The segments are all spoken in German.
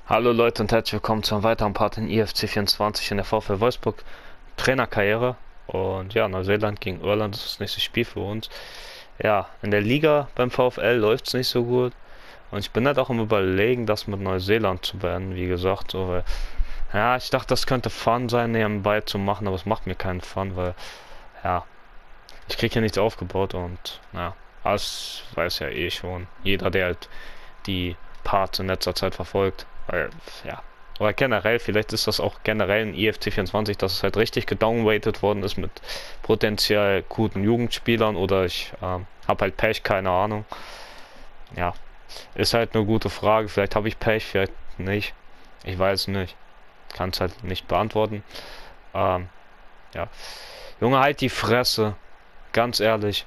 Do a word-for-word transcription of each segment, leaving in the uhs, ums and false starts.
Hallo Leute und herzlich willkommen zu einem weiteren Part in I F C vierundzwanzig in der VfL Wolfsburg Trainerkarriere. Und ja, Neuseeland gegen Irland ist das nächste Spiel für uns. Ja, in der Liga beim VfL läuft es nicht so gut. Und ich bin halt auch im Überlegen, das mit Neuseeland zu beenden, wie gesagt. So, weil, ja, ich dachte, das könnte Fun sein, nebenbei zu machen, aber es macht mir keinen Fun, weil, ja, ich kriege hier nichts aufgebaut und, ja, das weiß ja eh schon. Jeder, der halt die Parts in letzter Zeit verfolgt. Weil, ja. Oder generell, vielleicht ist das auch generell in I F C vierundzwanzig, dass es halt richtig gedownweightet worden ist mit potenziell guten Jugendspielern oder ich ähm, habe halt Pech, keine Ahnung. Ja, ist halt eine gute Frage. Vielleicht habe ich Pech, vielleicht nicht. Ich weiß nicht. Kann es halt nicht beantworten. Ähm, ja. Junge, halt die Fresse. Ganz ehrlich.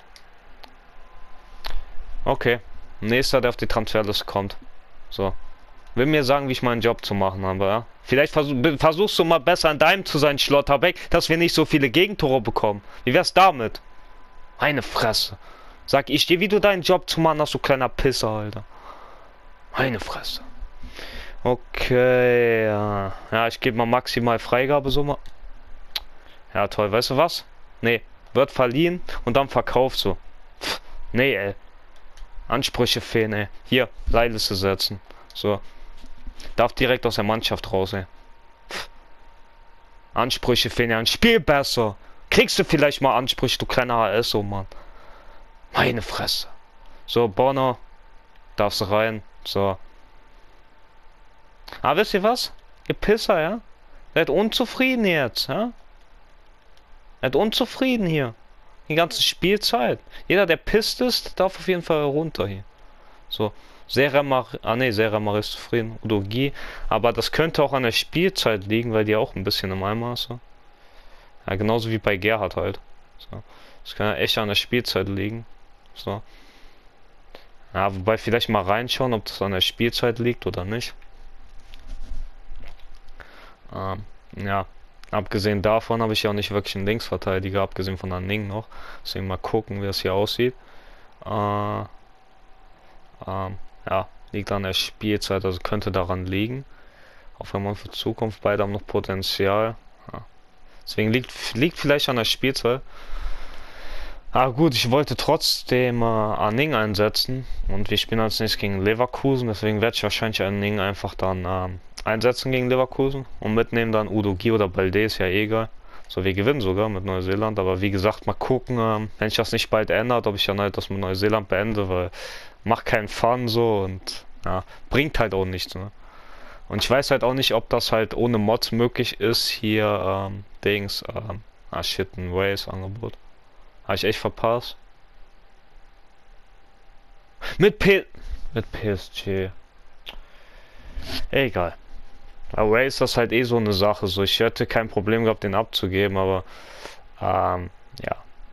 Okay. Nächster, der auf die Transferliste kommt. So. Will mir sagen, wie ich meinen Job zu machen habe, ja? Vielleicht versuch, versuchst du mal besser in deinem zu sein, Schlotterbeck, dass wir nicht so viele Gegentore bekommen. Wie wär's damit? Meine Fresse. Sag ich dir, wie du deinen Job zu machen hast, du kleiner Pisser, Alter. Meine Fresse. Okay, ja. Ja, ich gebe mal maximal Freigabesumme. Ja, toll. Weißt du was? Nee. Wird verliehen und dann verkauft so. Pff, nee, ey. Ansprüche fehlen, ey. Hier, Leihliste setzen. So. Darf direkt aus der Mannschaft raus, ey. Pff. Ansprüche fehlen ja. Spiel besser. Kriegst du vielleicht mal Ansprüche, du kleiner H S, oh Mann. Meine Fresse. So, Bonner. Darfst rein. So. Ah, wisst ihr was? Ihr Pisser, ja? Seid unzufrieden jetzt, ja? Seid unzufrieden hier. Die ganze Spielzeit. Jeder, der pisst ist, darf auf jeden Fall runter hier. So. Seremar, ah ne, Seremar ist zufrieden. Udogie. Aber das könnte auch an der Spielzeit liegen, weil die auch ein bisschen im Eimer ist. So. Ja, genauso wie bei Gerhard halt. So. Das kann ja echt an der Spielzeit liegen. So. Ja, wobei vielleicht mal reinschauen, ob das an der Spielzeit liegt oder nicht. Ähm, ja. Abgesehen davon habe ich ja auch nicht wirklich einen Linksverteidiger, abgesehen von Anning noch. Deswegen mal gucken, wie das hier aussieht. Äh, ähm, ja, liegt an der Spielzeit, also könnte daran liegen. Auch wenn man für Zukunft, beide haben noch Potenzial. Ja. Deswegen liegt, liegt vielleicht an der Spielzeit. Ah gut, ich wollte trotzdem äh, Anning einsetzen. Und wir spielen als nächstes gegen Leverkusen. Deswegen werde ich wahrscheinlich Anning einfach dann ähm, einsetzen gegen Leverkusen. Und mitnehmen dann Udogie oder Balde, ist ja eh egal. So, wir gewinnen sogar mit Neuseeland. Aber wie gesagt, mal gucken, ähm, wenn sich das nicht bald ändert, ob ich dann halt das mit Neuseeland beende. Weil macht keinen Fun so und ja, bringt halt auch nichts. Ne? Und ich weiß halt auch nicht, ob das halt ohne Mods möglich ist. Hier, ähm, Dings, ähm, ah shit, ein Waze-Angebot. Habe ich echt verpasst. Mit P... Mit P S G. Egal. Away ist das halt eh so eine Sache. So, ich hätte kein Problem gehabt, den abzugeben, aber... Ähm, ja.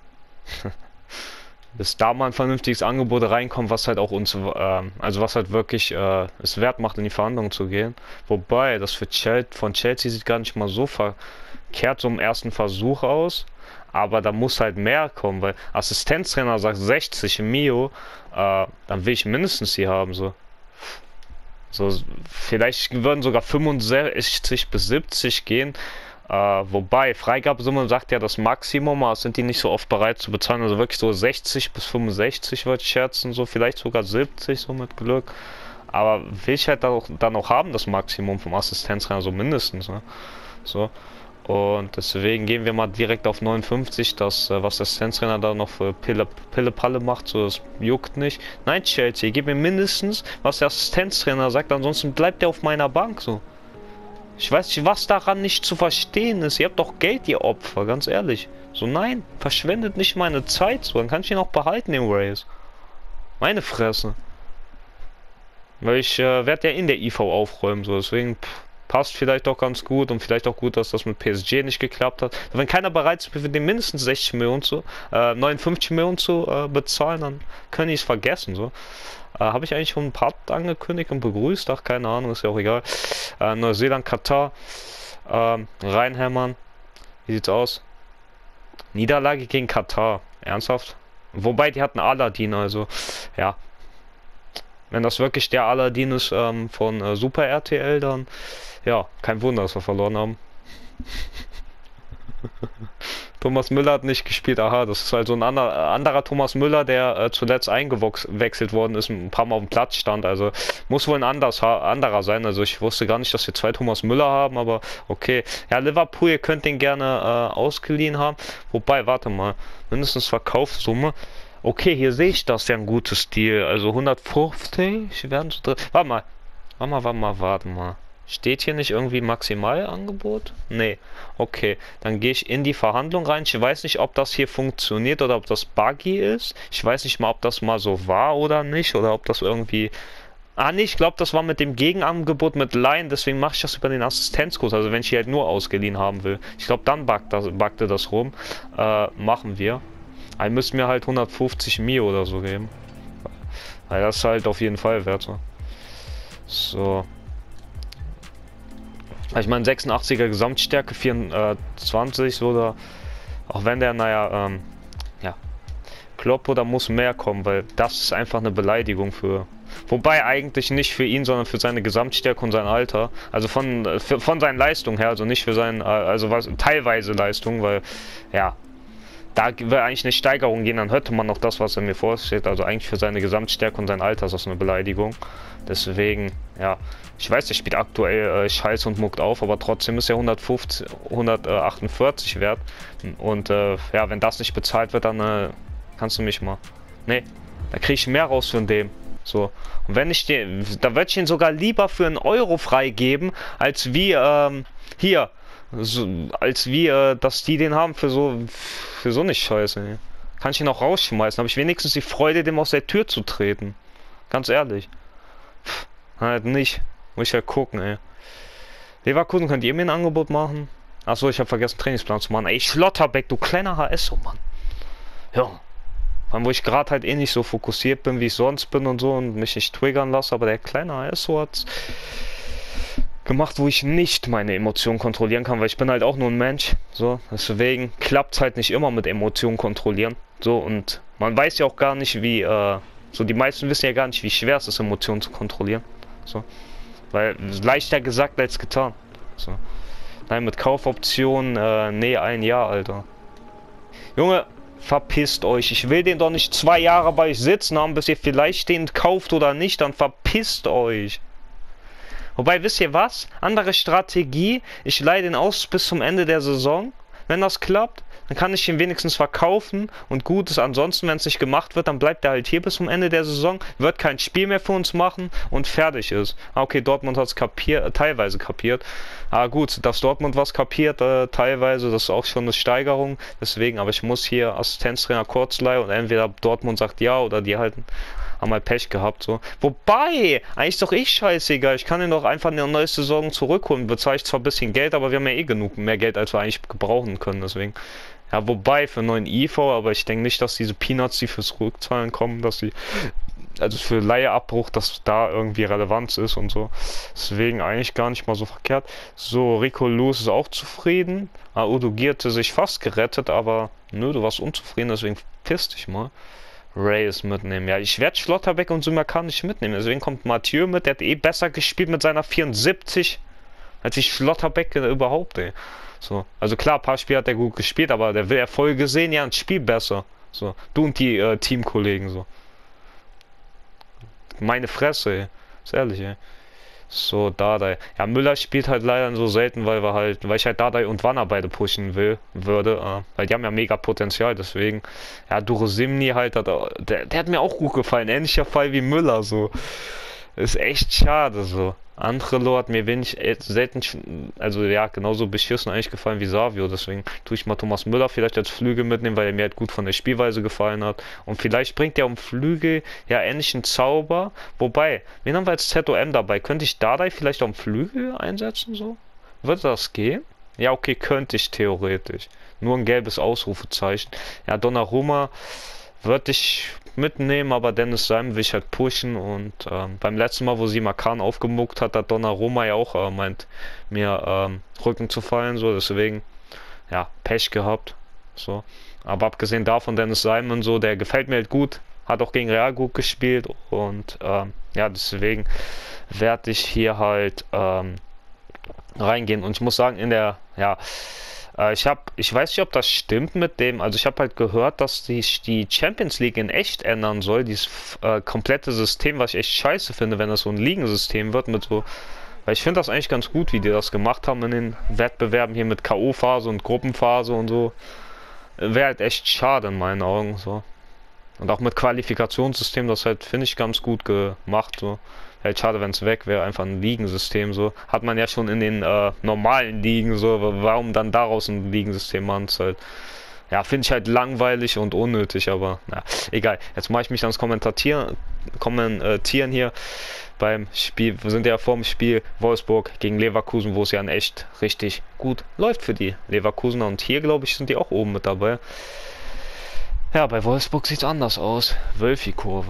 Bis da mal ein vernünftiges Angebot reinkommt, was halt auch uns... Ähm, also was halt wirklich äh, es wert macht, in die Verhandlungen zu gehen. Wobei, das für Chelsea, von Chelsea sieht gar nicht mal so verkehrt so im ersten Versuch aus. Aber da muss halt mehr kommen, weil Assistenztrainer sagt sechzig im Mio, äh, dann will ich mindestens die haben, so. So, vielleicht würden sogar fünfundsechzig bis siebzig gehen, äh, wobei Freigabesumme sagt ja das Maximum, aber sind die nicht so oft bereit zu bezahlen, also wirklich so sechzig bis fünfundsechzig würde ich schätzen, so vielleicht sogar siebzig, so mit Glück. Aber will ich halt dann auch, dann auch haben, das Maximum vom Assistenztrainer, so mindestens, ne? So. Und deswegen gehen wir mal direkt auf neunundfünfzig, das, was der Assistenztrainer da noch für Pille, Pille Palle macht, so das juckt nicht. Nein, Chelsea, gib mir mindestens, was der Assistenztrainer sagt, ansonsten bleibt er auf meiner Bank so. Ich weiß nicht, was daran nicht zu verstehen ist. Ihr habt doch Geld, ihr Opfer, ganz ehrlich. So, nein, verschwendet nicht meine Zeit so, dann kann ich ihn auch behalten, den Race. Meine Fresse. Weil ich äh, werde ja in der I V aufräumen, so, deswegen... Pff. Passt vielleicht auch ganz gut und vielleicht auch gut, dass das mit P S G nicht geklappt hat. Wenn keiner bereit ist, für den mindestens sechzig Millionen zu, äh, neunundfünfzig Millionen zu äh, bezahlen, dann kann ich es vergessen. So. Äh, Habe ich eigentlich schon ein paar angekündigt und begrüßt? Ach, keine Ahnung, ist ja auch egal. Äh, Neuseeland, Katar, äh, reinhämmern. Wie sieht's aus? Niederlage gegen Katar. Ernsthaft? Wobei, die hatten Aladdin, also, ja. Wenn das wirklich der Aladdin ist ähm, von äh, Super R T L, dann ja, kein Wunder, dass wir verloren haben. Thomas Müller hat nicht gespielt, aha, das ist halt so ein ander, anderer Thomas Müller, der äh, zuletzt eingewechselt worden ist, ein paar Mal auf dem Platz stand, also muss wohl ein anders, anderer sein, also ich wusste gar nicht, dass wir zwei Thomas Müller haben, aber okay. Ja, Liverpool, ihr könnt den gerne äh, ausgeliehen haben, wobei, warte mal, mindestens Verkaufssumme, okay, hier sehe ich das ja ein gutes Deal, also hundertfünfzig werden so drin, warte mal, warte mal, warte mal, warte mal. Steht hier nicht irgendwie Maximalangebot? Nee. Okay, dann gehe ich in die Verhandlung rein. Ich weiß nicht, ob das hier funktioniert oder ob das buggy ist. Ich weiß nicht mal, ob das mal so war oder nicht. Oder ob das irgendwie... Ah nee, ich glaube, das war mit dem Gegenangebot mit Line. Deswegen mache ich das über den Assistenzkurs. Also wenn ich die halt nur ausgeliehen haben will. Ich glaube, dann buggt das, buggte das rum. Äh, machen wir. Dann müssten wir halt hundertfünfzig Mio oder so geben. Weil das ist halt auf jeden Fall wert. So. so. Ich meine, sechsundachtziger Gesamtstärke, vierundzwanzig, so da, auch wenn der, naja, ähm, ja, Klopp, da muss mehr kommen, weil das ist einfach eine Beleidigung für, wobei eigentlich nicht für ihn, sondern für seine Gesamtstärke und sein Alter, also von, für, von seinen Leistungen her, also nicht für sein, also was, teilweise Leistung, weil, ja, da wäre eigentlich eine Steigerung gehen, dann hörte man noch das, was er mir vorstellt, also eigentlich für seine Gesamtstärke und sein Alter ist das eine Beleidigung, deswegen, ja. Ich weiß, der spielt aktuell äh, Scheiß und muckt auf, aber trotzdem ist er hundertfünfzig, hundertachtundvierzig wert. Und äh, ja, wenn das nicht bezahlt wird, dann äh, kannst du mich mal. Nee, da kriege ich mehr raus von dem. So. Und wenn ich den, da würde ich ihn sogar lieber für einen Euro freigeben, als wie, ähm, hier, so, als wie, äh, dass die den haben für so, für so eine Scheiße. Ey. Kann ich ihn auch rausschmeißen, habe ich wenigstens die Freude, dem aus der Tür zu treten. Ganz ehrlich. Pff, halt nicht. Muss ich ja gucken, ey. Leverkusen, könnt ihr mir ein Angebot machen? Achso, ich habe vergessen, Trainingsplan zu machen. Ey, Schlotterbeck, du kleiner H S, oh Mann. Ja. Vor allem, wo ich gerade halt eh nicht so fokussiert bin, wie ich sonst bin und so und mich nicht triggern lasse, aber der kleine H S so hat's gemacht, wo ich nicht meine Emotionen kontrollieren kann, weil ich bin halt auch nur ein Mensch. So, deswegen klappt's halt nicht immer mit Emotionen kontrollieren. So, und man weiß ja auch gar nicht, wie, äh, so die meisten wissen ja gar nicht, wie schwer es ist, Emotionen zu kontrollieren. So. Weil leichter gesagt als getan. So. Nein, mit Kaufoptionen, äh, nee, ein Jahr, Alter. Junge, verpisst euch. Ich will den doch nicht zwei Jahre bei euch sitzen haben, bis ihr vielleicht den kauft oder nicht, dann verpisst euch. Wobei, wisst ihr was? Andere Strategie, ich leihe den aus bis zum Ende der Saison. Wenn das klappt, dann kann ich ihn wenigstens verkaufen und gut ist. Ansonsten, wenn es nicht gemacht wird, dann bleibt er halt hier bis zum Ende der Saison, wird kein Spiel mehr für uns machen und fertig ist. Ah, okay, Dortmund hat es kapiert, äh, teilweise kapiert. Ah gut, dass Dortmund was kapiert, äh, teilweise, das ist auch schon eine Steigerung. Deswegen, aber ich muss hier Assistenztrainer Kurzleihe und entweder Dortmund sagt ja oder die halten. Haben halt Pech gehabt, so. Wobei, eigentlich doch eh scheißegal. Ich kann ihn doch einfach in der neuen Saison zurückholen. Bezahle ich zwar ein bisschen Geld, aber wir haben ja eh genug mehr Geld, als wir eigentlich gebrauchen können, deswegen. Ja, wobei, für einen neuen I V, aber ich denke nicht, dass diese Peanuts, die fürs Rückzahlen kommen, dass sie, also für Leiheabbruch, dass da irgendwie Relevanz ist und so. Deswegen eigentlich gar nicht mal so verkehrt. So, Rico Lewis ist auch zufrieden. Ah, Udo Gierte sich fast gerettet, aber nö, du warst unzufrieden, deswegen piss dich mal. Reyes mitnehmen. Ja, ich werde Schlotterbeck und Symakan nicht mitnehmen. Deswegen kommt Mathieu mit. Der hat eh besser gespielt mit seiner vierundsiebzig als ich Schlotterbeck überhaupt, ey. So. Also klar, ein paar Spiele hat er gut gespielt, aber der will Erfolge sehen, ja, ein Spiel besser. So. Du und die äh, Teamkollegen, so. Meine Fresse, ey. Ist ehrlich, ey. So, Dardai. Ja, Müller spielt halt leider so selten, weil wir halt, weil ich halt Dardai und Wanner beide pushen will, würde, äh, weil die haben ja mega Potenzial, deswegen. Ja, Durosimni halt, hat, der, der hat mir auch gut gefallen, ähnlicher Fall wie Müller, so. Ist echt schade, so. Andrelo hat mir wenig, äh, selten, also ja, genauso beschissen eigentlich gefallen wie Savio, deswegen tue ich mal Thomas Müller vielleicht als Flügel mitnehmen, weil er mir halt gut von der Spielweise gefallen hat. Und vielleicht bringt er um Flügel ja ähnlichen Zauber. Wobei, wen haben wir als Z O M dabei? Könnte ich Dardai vielleicht am Flügel einsetzen, so? Würde das gehen? Ja, okay, könnte ich theoretisch. Nur ein gelbes Ausrufezeichen. Ja, Donnarumma würde ich mitnehmen, aber Dennis Seim will ich halt pushen und ähm, beim letzten Mal, wo sie Makan aufgemuckt hat, hat Donnarumma ja auch äh, meint, mir ähm, Rücken zu fallen, so, deswegen, ja, Pech gehabt, so. Aber abgesehen davon, Dennis Seim und so, der gefällt mir halt gut, hat auch gegen Real gut gespielt und ähm, ja, deswegen werde ich hier halt ähm, reingehen. Und ich muss sagen, in der, ja, äh, ich habe, ich weiß nicht, ob das stimmt mit dem, also ich habe halt gehört, dass die, die Champions League in echt ändern soll, dieses äh, komplette System, was ich echt scheiße finde, wenn das so ein Ligensystem wird mit so, weil ich finde das eigentlich ganz gut, wie die das gemacht haben in den Wettbewerben hier mit K O-Phase und Gruppenphase und so. Wäre halt echt schade in meinen Augen, so. Und auch mit Qualifikationssystem, das halt, finde ich, ganz gut gemacht, so. Halt schade, wenn es weg wäre, einfach ein Ligensystem, so. Hat man ja schon in den äh, normalen Ligen, so. Warum dann daraus ein Ligensystem machen? Ist halt, ja, finde ich halt langweilig und unnötig, aber na, egal. Jetzt mache ich mich ans Kommentieren, Kommentieren hier beim Spiel. Wir sind ja vor dem Spiel Wolfsburg gegen Leverkusen, wo es ja in echt richtig gut läuft für die Leverkusener. Und hier, glaube ich, sind die auch oben mit dabei. Ja, bei Wolfsburg sieht es anders aus. Wölfi-Kurve.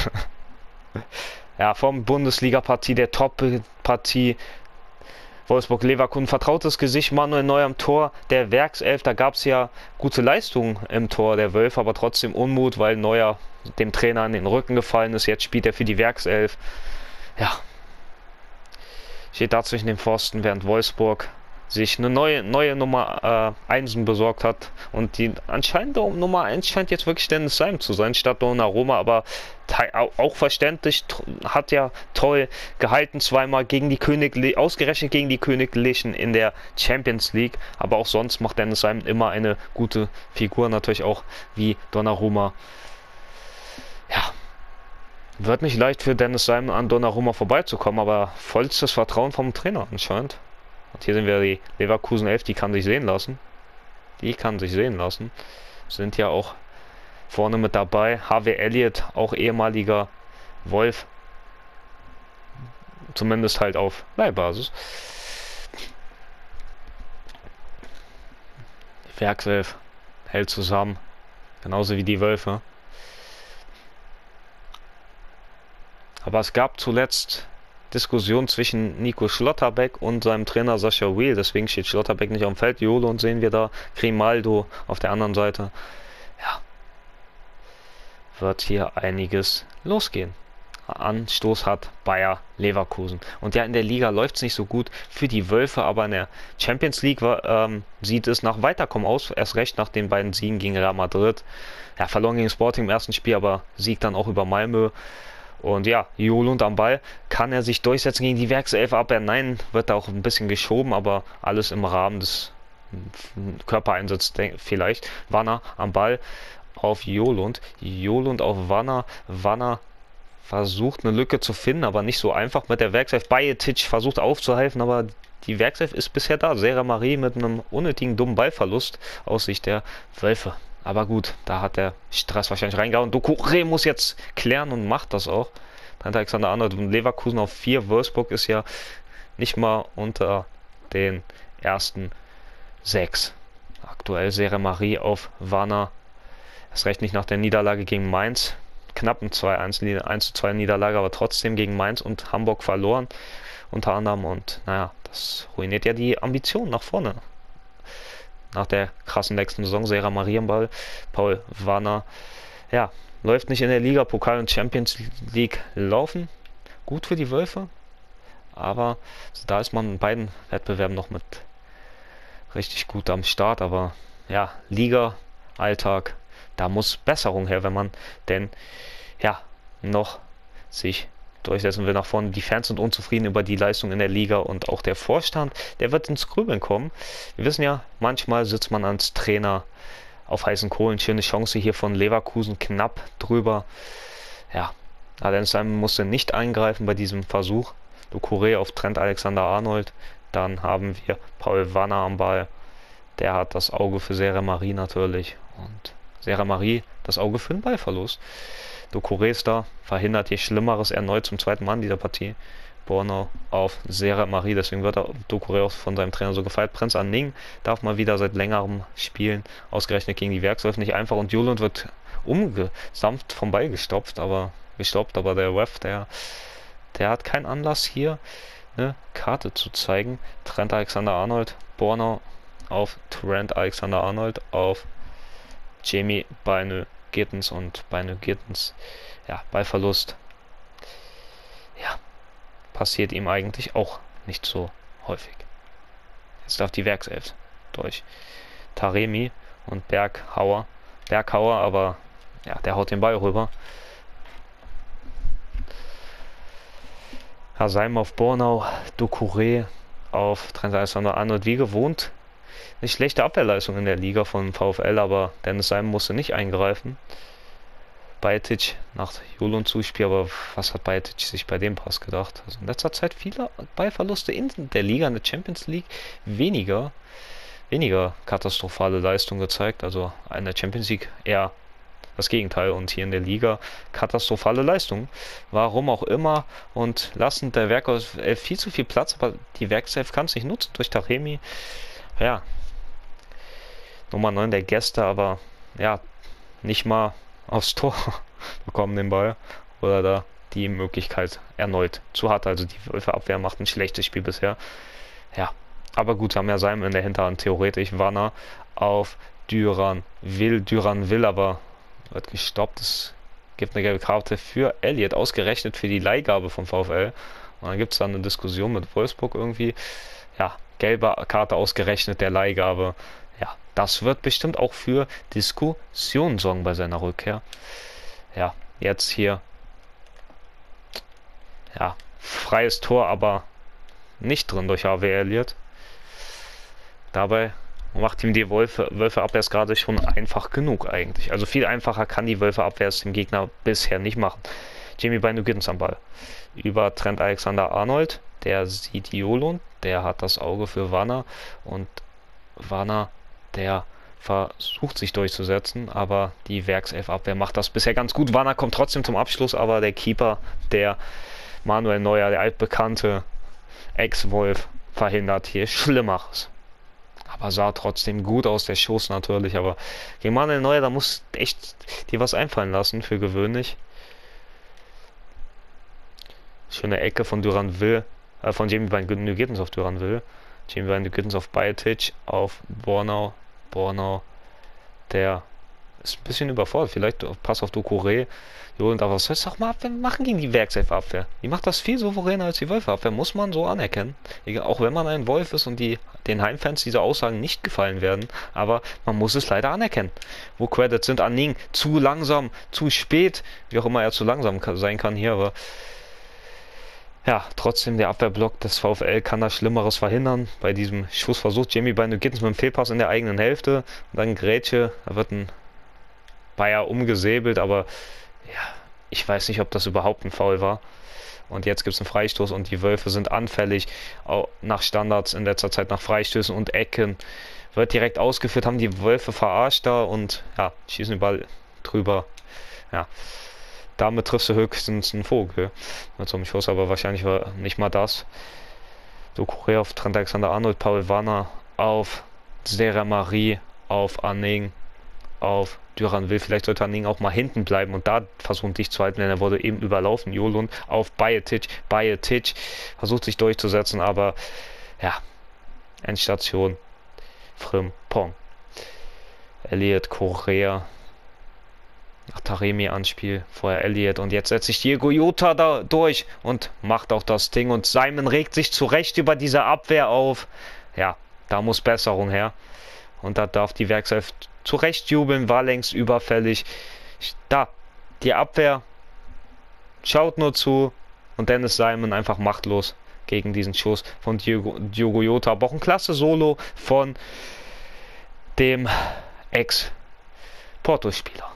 Ja, vom Bundesliga-Partie, der Top-Partie. Wolfsburg-Leverkusen, vertrautes Gesicht, Manuel Neuer am Tor, der Werkself, da gab es ja gute Leistungen im Tor der Wölfe, aber trotzdem Unmut, weil Neuer dem Trainer in den Rücken gefallen ist, jetzt spielt er für die Werkself. Ja, steht da zwischen den Pfosten, während Wolfsburg sich eine neue, neue Nummer äh, eins besorgt hat. Und die anscheinend Nummer eins scheint jetzt wirklich Dennis Seim zu sein, statt Donnarumma, aber auch verständlich, hat ja toll gehalten, zweimal gegen die Königli ausgerechnet gegen die Königlichen in der Champions League, aber auch sonst macht Dennis Seim immer eine gute Figur, natürlich auch wie Donnarumma. Ja, wird nicht leicht für Dennis Seim an Donnarumma vorbeizukommen, aber vollstes Vertrauen vom Trainer anscheinend. Und hier sehen wir die Leverkusen elf, die kann sich sehen lassen. Die kann sich sehen lassen. Sind ja auch vorne mit dabei. Harvey Elliott, auch ehemaliger Wolf. Zumindest halt auf Leihbasis. Die Werkself hält zusammen. Genauso wie die Wölfe. Aber es gab zuletzt Diskussion zwischen Nico Schlotterbeck und seinem Trainer Sascha Weil. Deswegen steht Schlotterbeck nicht auf dem Feld. Jolo und sehen wir da. Grimaldo auf der anderen Seite. Ja. Wird hier einiges losgehen. Anstoß hat Bayer Leverkusen. Und ja, in der Liga läuft es nicht so gut für die Wölfe, aber in der Champions League war, ähm, sieht es nach Weiterkommen aus. Erst recht nach den beiden Siegen gegen Real Madrid. Ja, verloren gegen Sporting im ersten Spiel, aber Sieg dann auch über Malmö. Und ja, Jolund am Ball. Kann er sich durchsetzen gegen die Werkself Abwehr? Nein, wird da auch ein bisschen geschoben, aber alles im Rahmen des Körpereinsatzes vielleicht. Wanner am Ball auf Jolund. Jolund auf Wanner. Wanner versucht eine Lücke zu finden, aber nicht so einfach mit der Werkself. Bajetic versucht aufzuhelfen, aber die Werkself ist bisher da. Serra Marie mit einem unnötigen dummen Ballverlust aus Sicht der Wölfe. Aber gut, da hat der Stress wahrscheinlich reingehauen. Doucouré muss jetzt klären und macht das auch. Dann Alexander Arnold und Leverkusen auf vier. Wolfsburg ist ja nicht mal unter den ersten sechs. Aktuell Serra Marie auf Wanner. Das recht nicht nach der Niederlage gegen Mainz. Knapp ein zwei eins zu zwei Niederlage, aber trotzdem gegen Mainz und Hamburg verloren. Unter anderem. Und naja, das ruiniert ja die Ambitionen nach vorne. Nach der krassen nächsten Saison, Serra Marie am Ball, Paul Wanner, ja, läuft nicht in der Liga, Pokal und Champions League laufen, gut für die Wölfe, aber da ist man in beiden Wettbewerben noch mit richtig gut am Start, aber ja, Liga, Alltag, da muss Besserung her, wenn man denn, ja, noch sich durchsetzen will nach vorne. Die Fans sind unzufrieden über die Leistung in der Liga und auch der Vorstand, der wird ins Grübeln kommen. Wir wissen ja, manchmal sitzt man als Trainer auf heißen Kohlen. Schöne Chance hier von Leverkusen, knapp drüber. Ja, Dennis Seim musste nicht eingreifen bei diesem Versuch. Doucouré auf Trent Alexander-Arnold. Dann haben wir Paul Wanner am Ball. Der hat das Auge für Serra Marie natürlich. Und Serra Marie das Auge für den Ballverlust. Doucouré ist da, verhindert hier Schlimmeres erneut zum zweiten Mal in dieser Partie. Borno auf Serra Marie, deswegen wird Doucouré auch von seinem Trainer so gefeiert. Prinz Anning darf mal wieder seit längerem spielen, ausgerechnet gegen die Werkself nicht einfach. Und Jolund wird umgesampft vom Ball gestopft, aber gestoppt, aber der Ref, der, der hat keinen Anlass hier eine Karte zu zeigen. Trent Alexander-Arnold, Borno auf Trent Alexander-Arnold auf Jamie Beine Gittens und bei New Gittens, ja, Ballverlust, ja, passiert ihm eigentlich auch nicht so häufig. Jetzt darf die Werkself durch Taremi und Berghauer, Berghauer, aber ja, der haut den Ball rüber. Haseim auf Bornau, Doucouré auf Trent Alexander-Arnold, wie gewohnt. Eine schlechte Abwehrleistung in der Liga von VfL, aber Dennis Seim musste nicht eingreifen. Bajetic nach Jolon-Zuspiel, aber was hat Bajetic sich bei dem Pass gedacht? Also in letzter Zeit viele Ballverluste in der Liga, in der Champions League weniger, weniger katastrophale Leistung gezeigt. Also in der Champions League eher das Gegenteil und hier in der Liga katastrophale Leistung. Warum auch immer und lassen der Werkself viel zu viel Platz, aber die Werkself kann es nicht nutzen durch Taremi. Ja, Nummer neun der Gäste, aber ja, nicht mal aufs Tor bekommen den Ball oder da die Möglichkeit erneut zu hat. Also die Wölfe Abwehr macht ein schlechtes Spiel bisher. Ja, aber gut, haben ja Seim in der Hinterhand theoretisch. Wanner auf Duran will, Duran will, aber wird gestoppt. Es gibt eine gelbe Karte für Elliott, ausgerechnet für die Leihgabe vom VfL. Und dann gibt es dann eine Diskussion mit Wolfsburg irgendwie. Ja, gelbe Karte ausgerechnet der Leihgabe. Ja, das wird bestimmt auch für Diskussionen sorgen bei seiner Rückkehr. Ja, jetzt hier. Ja, freies Tor, aber nicht drin durch Harvey Elliott. Dabei macht ihm die Wölfe, Wölfe Abwehr gerade schon einfach genug eigentlich. Also viel einfacher kann die Wölfe Abwehr es dem Gegner bisher nicht machen. Jamie Bynoe Gittens am Ball. Über Trent Alexander-Arnold. Der sieht Jolund. Der hat das Auge für Wanner. Und Wanner, der versucht sich durchzusetzen. Aber die Werkself-Abwehr macht das bisher ganz gut. Wanner kommt trotzdem zum Abschluss. Aber der Keeper, der Manuel Neuer, der altbekannte Ex-Wolf, verhindert hier Schlimmeres. Aber sah trotzdem gut aus, der Schuss natürlich. Aber gegen Manuel Neuer, da muss echt dir was einfallen lassen, für gewöhnlich. Schöne Ecke von Duranville, äh, von Jamie Bynoe Gittens auf Duranville. Jamie Bynoe Gittens auf Bajetic, auf Bornau. Bornau, der ist ein bisschen überfordert. Vielleicht Pass auf Doucouré. Und aber was soll es auch mal Abwehr machen gegen die Werkself-Abwehr? Die macht das viel souveräner als die Wölfe-Abwehr, muss man so anerkennen. Auch wenn man ein Wolf ist und die, den Heimfans diese Aussagen nicht gefallen werden, aber man muss es leider anerkennen. Wo Credits sind an Ning, zu langsam, zu spät, wie auch immer er zu langsam sein kann hier, aber ja, trotzdem der Abwehrblock des VfL kann da Schlimmeres verhindern. Bei diesem Schussversuch Jamie Bynoe Gittens mit dem Fehlpass in der eigenen Hälfte und dann Grätsche, da wird ein Bayer umgesäbelt, aber ja, ich weiß nicht, ob das überhaupt ein Foul war. Und jetzt gibt es einen Freistoß und die Wölfe sind anfällig auch nach Standards in letzter Zeit, nach Freistößen und Ecken. Wird direkt ausgeführt, haben die Wölfe verarscht da und ja, schießen den Ball drüber. Ja, damit triffst du höchstens einen Vogel mit so einem Schuss, aber wahrscheinlich war nicht mal das. Doucouré auf Trent Alexander-Arnold, Paul Wanner auf Serra Marie, auf Anning, auf Duranville. Vielleicht sollte Anning auch mal hinten bleiben und da versuchen dich zu halten, denn er wurde eben überlaufen. Jolund auf Bajetic. Bajetic versucht sich durchzusetzen, aber ja, Endstation Frimpong. Elliott, Correa. Nach Taremi Anspiel, vorher Elliott und jetzt setzt sich Diego Jota da durch und macht auch das Ding und Simon regt sich zurecht über diese Abwehr auf. Ja, da muss Besserung her und da darf die Werkself zurecht jubeln, war längst überfällig. Da, die Abwehr schaut nur zu und Dennis Simon einfach machtlos gegen diesen Schuss von Diogo, Diogo Jota. Aber auch ein klasse Solo von dem Ex-Porto-Spieler.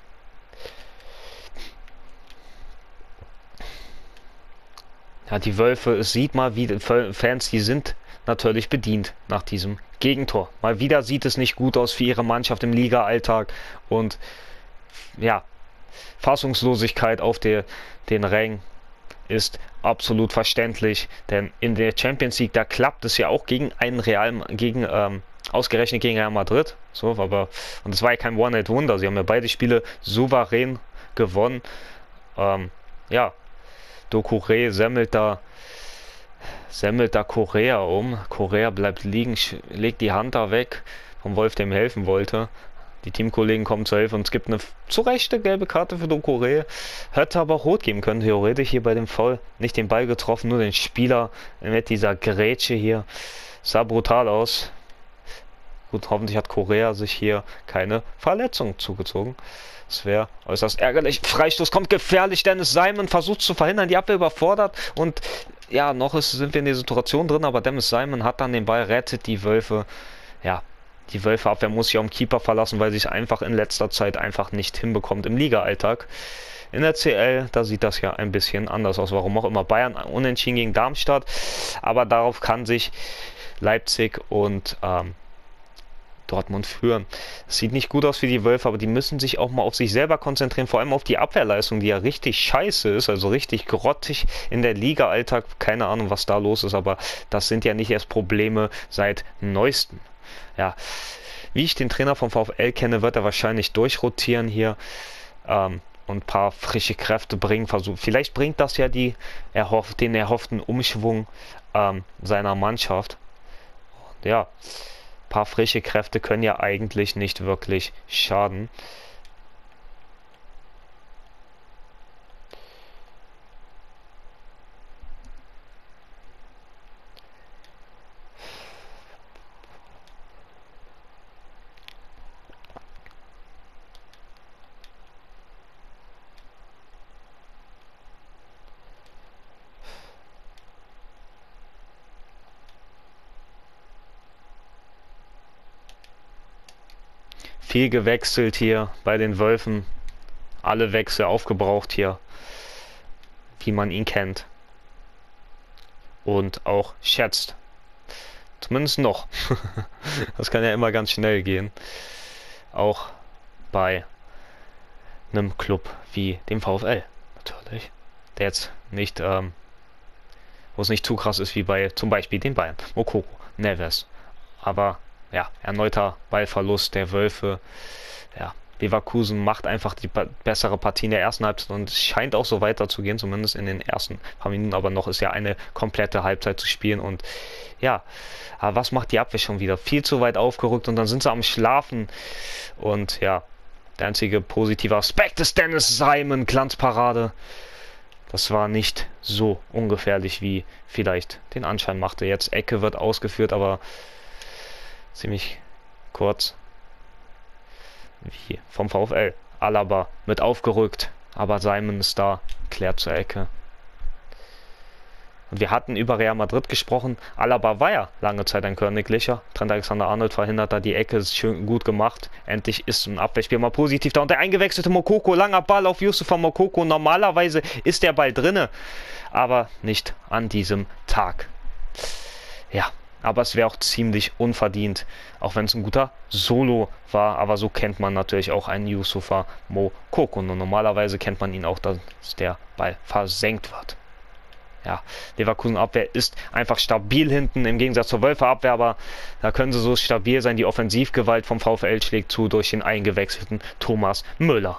Ja, die Wölfe, es sieht mal, wie Fans, die sind natürlich bedient nach diesem Gegentor. Mal wieder sieht es nicht gut aus für ihre Mannschaft im Liga-Alltag und ja, Fassungslosigkeit auf der, den Rängen ist absolut verständlich, denn in der Champions League, da klappt es ja auch gegen einen Real, gegen, ähm, ausgerechnet gegen Real Madrid, so, aber, und es war ja kein One-Night-Wunder, sie haben ja beide Spiele souverän gewonnen, ähm, ja, Doucouré semmelt da, semmelt da Correa um. Correa bleibt liegen, legt die Hand da weg vom Wolf, dem helfen wollte. Die Teamkollegen kommen zur Hilfe und es gibt eine zu rechte gelbe Karte für Doucouré. Hätte aber auch rot geben können, theoretisch hier bei dem Foul. Nicht den Ball getroffen, nur den Spieler mit dieser Grätsche hier. Sah brutal aus. Gut, hoffentlich hat Correa sich hier keine Verletzung zugezogen. Das wäre äußerst ärgerlich. Freistoß kommt gefährlich. Dennis Simon versucht zu verhindern. Die Abwehr überfordert. Und ja, noch ist, sind wir in der Situation drin. Aber Dennis Simon hat dann den Ball, rettet die Wölfe. Ja, die Wölfe-Abwehr muss sich auf den Keeper verlassen, weil sie es einfach in letzter Zeit einfach nicht hinbekommt im Liga-Alltag. In der C L, da sieht das ja ein bisschen anders aus. Warum auch immer. Bayern unentschieden gegen Darmstadt. Aber darauf kann sich Leipzig und ähm, Dortmund führen. Es sieht nicht gut aus für die Wölfe, aber die müssen sich auch mal auf sich selber konzentrieren, vor allem auf die Abwehrleistung, die ja richtig scheiße ist, also richtig grottig in der Liga-Alltag. Keine Ahnung, was da los ist, aber das sind ja nicht erst Probleme seit neuestem. Ja, wie ich den Trainer vom VfL kenne, wird er wahrscheinlich durchrotieren hier ähm, und ein paar frische Kräfte bringen. Versuch, vielleicht bringt das ja die erhoff, den erhofften Umschwung ähm, seiner Mannschaft. Und ja, paar frische Kräfte können ja eigentlich nicht wirklich schaden. Viel gewechselt hier bei den Wölfen. Alle Wechsel aufgebraucht hier, wie man ihn kennt. Und auch schätzt. Zumindest noch. Das kann ja immer ganz schnell gehen. Auch bei einem Club wie dem VfL. Natürlich. Der jetzt nicht, ähm, wo es nicht zu krass ist wie bei zum Beispiel den Bayern. Moukoko, Neves. Aber ja, erneuter Ballverlust der Wölfe. Ja, Leverkusen macht einfach die bessere Partie in der ersten Halbzeit und es scheint auch so weiterzugehen, zumindest in den ersten paar Minuten. Aber noch ist ja eine komplette Halbzeit zu spielen und ja, aber was macht die Abwehr schon wieder? Viel zu weit aufgerückt und dann sind sie am Schlafen. Und ja, der einzige positive Aspekt ist Dennis Simon, Glanzparade. Das war nicht so ungefährlich, wie vielleicht den Anschein machte. Jetzt Ecke wird ausgeführt, aber ziemlich kurz wie vom VfL. Alaba mit aufgerückt, aber Simon ist da, klärt zur Ecke. Und wir hatten über Real Madrid gesprochen. Alaba war ja lange Zeit ein Königlicher. Trent Alexander-Arnold verhindert da die Ecke, ist schön gut gemacht. Endlich ist ein Abwehrspiel mal positiv da. Und der eingewechselte Moukoko, langer Ball auf Youssoufa Moukoko. Normalerweise ist der Ball drinne, aber nicht an diesem Tag. Ja. Aber es wäre auch ziemlich unverdient, auch wenn es ein guter Solo war. Aber so kennt man natürlich auch einen Youssoufa Moukoko. Und normalerweise kennt man ihn auch, dass der Ball versenkt wird. Ja, Leverkusen Abwehr ist einfach stabil hinten, im Gegensatz zur Wölfe Abwehr. Aber da können sie so stabil sein. Die Offensivgewalt vom VfL schlägt zu durch den eingewechselten Thomas Müller.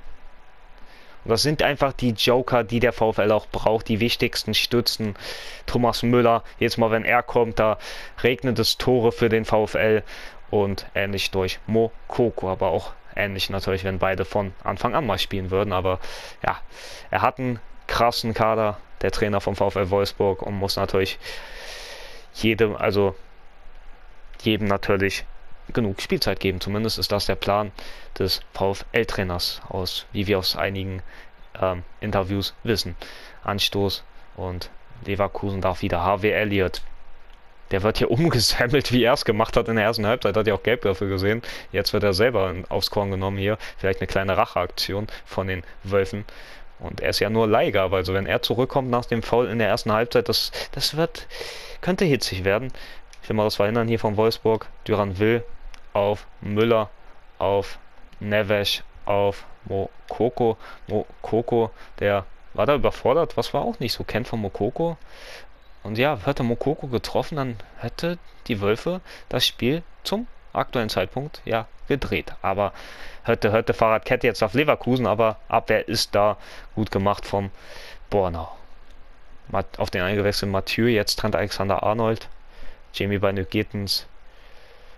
Und das sind einfach die Joker, die der VfL auch braucht, die wichtigsten Stützen. Thomas Müller, jetzt mal wenn er kommt, da regnet es Tore für den VfL und ähnlich durch Moukoko, aber auch ähnlich natürlich, wenn beide von Anfang an mal spielen würden. Aber ja, er hat einen krassen Kader, der Trainer vom VfL Wolfsburg, und muss natürlich jedem, also jedem natürlich genug Spielzeit geben. Zumindest ist das der Plan des VfL-Trainers, aus, wie wir aus einigen ähm, Interviews wissen. Anstoß und Leverkusen darf wieder. Harvey Elliott, der wird hier umgesammelt, wie er es gemacht hat in der ersten Halbzeit. Hat ja auch gelb dafür gesehen. Jetzt wird er selber aufs Korn genommen hier. Vielleicht eine kleine Racheaktion von den Wölfen. Und er ist ja nur Leihgabe. Also wenn er zurückkommt nach dem Foul in der ersten Halbzeit, das, das wird, könnte hitzig werden. Ich will mal das verhindern hier von Wolfsburg. Duran will auf Müller, auf Neves, auf Moukoko. Moukoko, der war da überfordert, was war auch nicht so kennt von Moukoko. Und ja, hätte Moukoko getroffen, dann hätte die Wölfe das Spiel zum aktuellen Zeitpunkt ja gedreht. Aber hätte, hätte Fahrradkette jetzt auf Leverkusen, aber Abwehr ist da gut gemacht vom Bornau. Auf den eingewechselten Mathieu, jetzt Trent Alexander-Arnold. Jamie Binu Gittens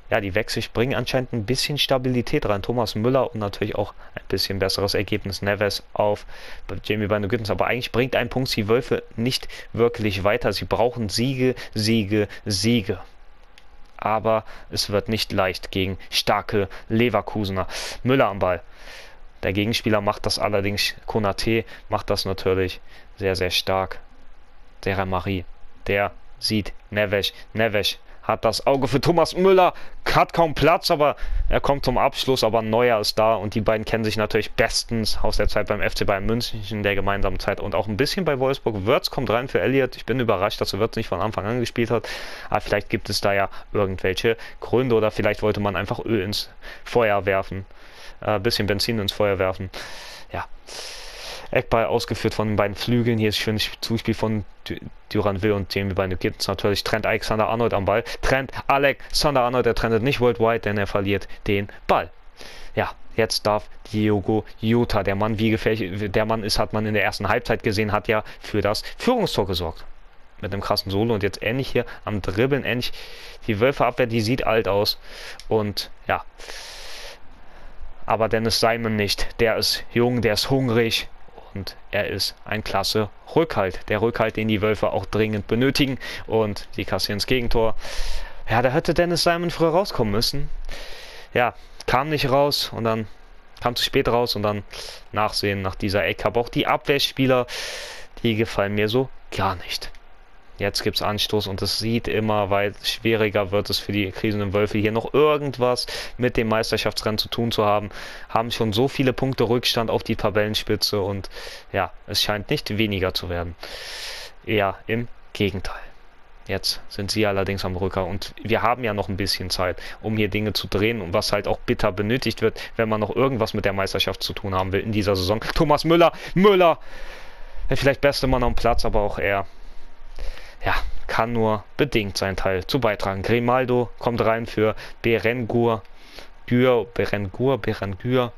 ja, die Wechsel bringen anscheinend ein bisschen Stabilität rein. Thomas Müller und natürlich auch ein bisschen besseres Ergebnis. Neves auf Jamie Bino Gittens. Aber eigentlich bringt ein Punkt die Wölfe nicht wirklich weiter. Sie brauchen Siege, Siege, Siege. Aber es wird nicht leicht gegen starke Leverkusener. Müller am Ball. Der Gegenspieler macht das allerdings, Konaté macht das natürlich sehr, sehr stark. Der Marie, der sieht Neves. Neves hat das Auge für Thomas Müller, hat kaum Platz, aber er kommt zum Abschluss, aber Neuer ist da und die beiden kennen sich natürlich bestens aus der Zeit beim F C Bayern München, der gemeinsamen Zeit und auch ein bisschen bei Wolfsburg. Wirtz kommt rein für Elliott. Ich bin überrascht, dass Wirtz nicht von Anfang an gespielt hat, aber vielleicht gibt es da ja irgendwelche Gründe oder vielleicht wollte man einfach Öl ins Feuer werfen, ein äh, bisschen Benzin ins Feuer werfen. Ja. Eckball ausgeführt von den beiden Flügeln. Hier ist schönes Zuspiel von Duranville und Jamie Bino Gittens. Natürlich Trent Alexander-Arnold am Ball. Trent Alexander-Arnold, der trennt nicht worldwide, denn er verliert den Ball. Ja, jetzt darf Diogo Jota, der Mann, wie gefährlich der Mann ist, hat man in der ersten Halbzeit gesehen, hat ja für das Führungstor gesorgt. Mit einem krassen Solo und jetzt ähnlich hier am Dribbeln, ähnlich die Wölfe-Abwehr, die sieht alt aus. Und ja, aber Dennis Simon nicht. Der ist jung, der ist hungrig. Und er ist ein klasse Rückhalt. Der Rückhalt, den die Wölfe auch dringend benötigen. Und die kassieren das Gegentor. Ja, da hätte Dennis Simon früher rauskommen müssen. Ja, kam nicht raus und dann kam zu spät raus und dann nachsehen nach dieser Ecke. Aber auch die Abwehrspieler, die gefallen mir so gar nicht. Jetzt gibt es Anstoß und es sieht immer weit schwieriger wird es für die krisenden Wölfe hier noch irgendwas mit dem Meisterschaftsrennen zu tun zu haben. Haben schon so viele Punkte Rückstand auf die Tabellenspitze und ja, es scheint nicht weniger zu werden. Eher im Gegenteil. Jetzt sind sie allerdings am Rücker und wir haben ja noch ein bisschen Zeit, um hier Dinge zu drehen und was halt auch bitter benötigt wird, wenn man noch irgendwas mit der Meisterschaft zu tun haben will in dieser Saison. Thomas Müller, Müller, der vielleicht beste Mann am Platz, aber auch er. Ja, kann nur bedingt seinen Teil zu beitragen. Grimaldo kommt rein für Berenguer. Gür, Berenguer, Berenguer.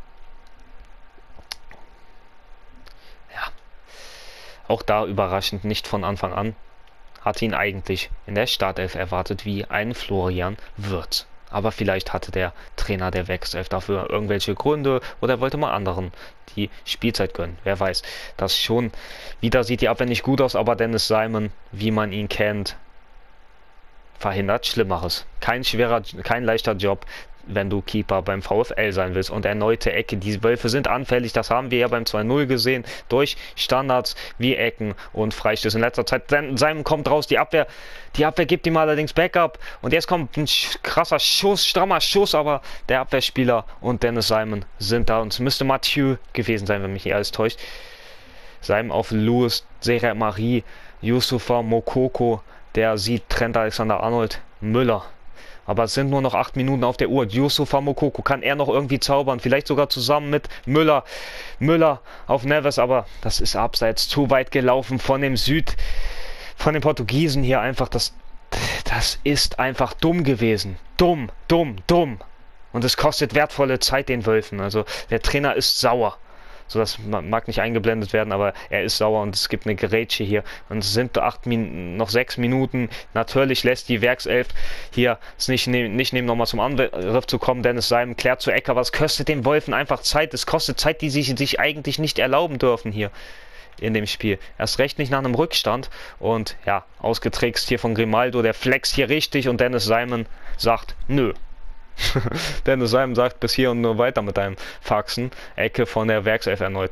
Ja, auch da überraschend nicht von Anfang an. Hatte ihn eigentlich in der Startelf erwartet wie ein Florian Wirtz. Aber vielleicht hatte der Trainer der Werkself dafür irgendwelche Gründe oder er wollte mal anderen die Spielzeit gönnen. Wer weiß. Das schon. Wieder sieht die Abwehr nicht gut aus, aber Dennis Simon, wie man ihn kennt, verhindert Schlimmeres. Kein schwerer, kein leichter Job, wenn du Keeper beim VfL sein willst. Und erneute Ecke. Die Wölfe sind anfällig. Das haben wir ja beim zwei null gesehen. Durch Standards wie Ecken und Freistöße. In letzter Zeit, Simon kommt raus. Die Abwehr, die Abwehr gibt ihm allerdings Backup. Und jetzt kommt ein krasser Schuss, strammer Schuss. Aber der Abwehrspieler und Dennis Simon sind da. Und es müsste Mathieu gewesen sein, wenn mich nicht alles täuscht. Simon auf Louis, Serra Marie, Youssoufa Moukoko. Der sieht Trent Alexander-Arnold, Müller. Aber es sind nur noch acht Minuten auf der Uhr. Youssoufa Moukoko, kann er noch irgendwie zaubern? Vielleicht sogar zusammen mit Müller. Müller auf Neves, aber das ist abseits zu weit gelaufen von dem Süd, von den Portugiesen hier einfach. Das, das ist einfach dumm gewesen. Dumm, dumm, dumm. Und es kostet wertvolle Zeit den Wölfen. Also der Trainer ist sauer. So, das mag nicht eingeblendet werden, aber er ist sauer und es gibt eine Grätsche hier. Und es sind acht Min noch sechs Minuten. Natürlich lässt die Werkself hier es nicht, ne nicht nehmen, nochmal zum Angriff zu kommen. Dennis Simon klärt zu Ecker. Was kostet den Wölfen einfach Zeit? Es kostet Zeit, die sie sich eigentlich nicht erlauben dürfen hier in dem Spiel. Erst recht nicht nach einem Rückstand. Und ja, ausgetrickst hier von Grimaldo. Der flext hier richtig und Dennis Simon sagt, nö. Dennis Simon sagt bis hier und nur weiter mit deinem Faxen. Ecke von der Werkself erneut.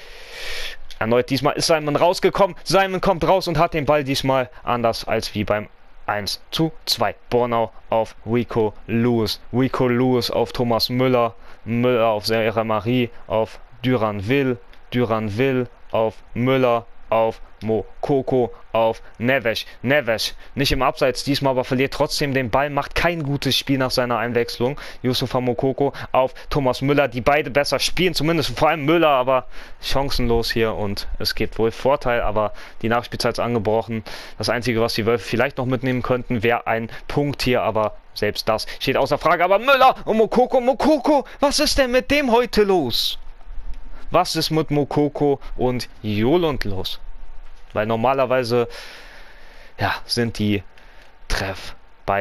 Erneut diesmal ist Simon rausgekommen. Simon kommt raus und hat den Ball diesmal anders als wie beim eins zu zwei. Bornau auf Rico Lewis. Rico Lewis auf Thomas Müller. Müller auf Serra Marie. Auf Duranville. Duranville auf Müller. Auf Moukoko, auf Neves. Neves, nicht im Abseits diesmal, aber verliert trotzdem den Ball, macht kein gutes Spiel nach seiner Einwechslung. Youssoufa Moukoko auf Thomas Müller, die beide besser spielen, zumindest vor allem Müller, aber chancenlos hier und es gibt wohl Vorteil, aber die Nachspielzeit ist angebrochen. Das Einzige, was die Wölfe vielleicht noch mitnehmen könnten, wäre ein Punkt hier, aber selbst das steht außer Frage. Aber Müller und Moukoko, Moukoko, was ist denn mit dem heute los? Was ist mit Moukoko und Jolund los? Weil normalerweise ja, sind die Treff beiden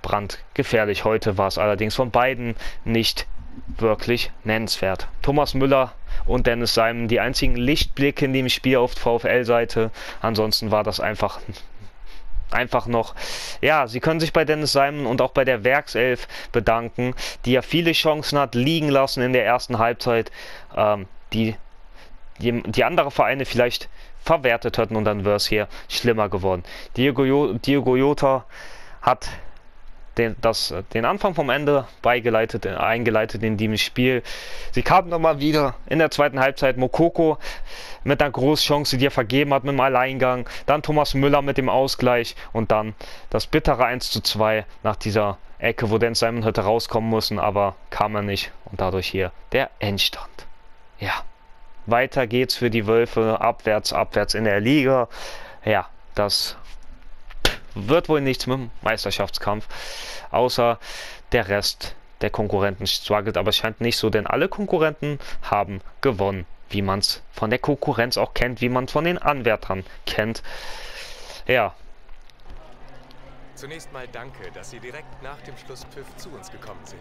brandgefährlich. Heute war es allerdings von beiden nicht wirklich nennenswert. Thomas Müller und Dennis Simon die einzigen Lichtblicke in dem Spiel auf VfL-Seite. Ansonsten war das einfach einfach noch, ja, sie können sich bei Dennis Simon und auch bei der Werkself bedanken, die ja viele Chancen hat liegen lassen in der ersten Halbzeit, ähm, die, die die andere Vereine vielleicht verwertet hätten, und dann wäre es hier schlimmer geworden. Diego, jo Diego Jota hat Den, das, den Anfang vom Ende beigeleitet, eingeleitet in diesem Spiel. Sie kamen nochmal wieder in der zweiten Halbzeit. Mokoko mit einer Großchance, die er vergeben hat mit dem Alleingang. Dann Thomas Müller mit dem Ausgleich. Und dann das bittere eins zu zwei nach dieser Ecke, wo Dennis Simon hätte rauskommen müssen, aber kam er nicht. Und dadurch hier der Endstand. Ja, weiter geht's für die Wölfe. Abwärts, abwärts in der Liga. Ja, das wird wohl nichts mit dem Meisterschaftskampf, außer der Rest der Konkurrenten struggelt, aber es scheint nicht so, denn alle Konkurrenten haben gewonnen, wie man es von der Konkurrenz auch kennt, wie man es von den Anwärtern kennt. Ja. Zunächst mal danke, dass Sie direkt nach dem Schlusspfiff zu uns gekommen sind.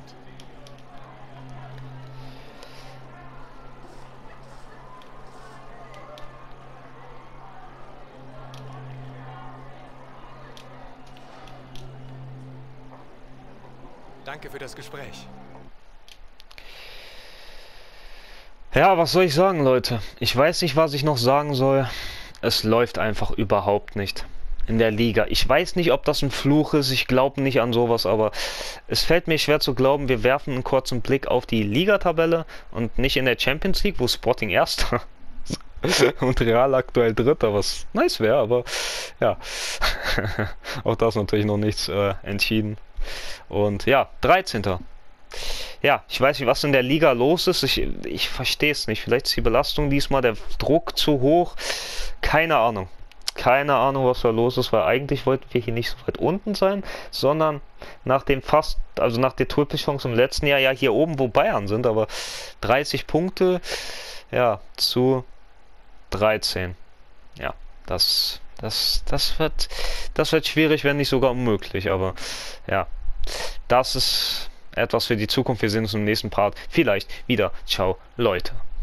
Danke für das Gespräch. Ja, was soll ich sagen, Leute? Ich weiß nicht, was ich noch sagen soll. Es läuft einfach überhaupt nicht in der Liga. Ich weiß nicht, ob das ein Fluch ist. Ich glaube nicht an sowas, aber es fällt mir schwer zu glauben. Wir werfen einen kurzen Blick auf die Ligatabelle und nicht in der Champions League, wo Sporting Erster und Real aktuell Dritter, was nice wäre, aber ja, auch das natürlich noch nichts äh, entschieden. Und ja, dreizehnter Ja, ich weiß nicht, was in der Liga los ist. Ich, ich verstehe es nicht. Vielleicht ist die Belastung diesmal, der Druck zu hoch. Keine Ahnung. Keine Ahnung, was da los ist, weil eigentlich wollten wir hier nicht so weit unten sein, sondern nach dem fast, also nach der Triple-Chance im letzten Jahr ja hier oben, wo Bayern sind, aber dreißig Punkte, ja, zu dreizehn. Ja, das, das, das wird, das wird schwierig, wenn nicht sogar unmöglich, aber ja, das ist etwas für die Zukunft. Wir sehen uns im nächsten Part vielleicht wieder. Ciao, Leute.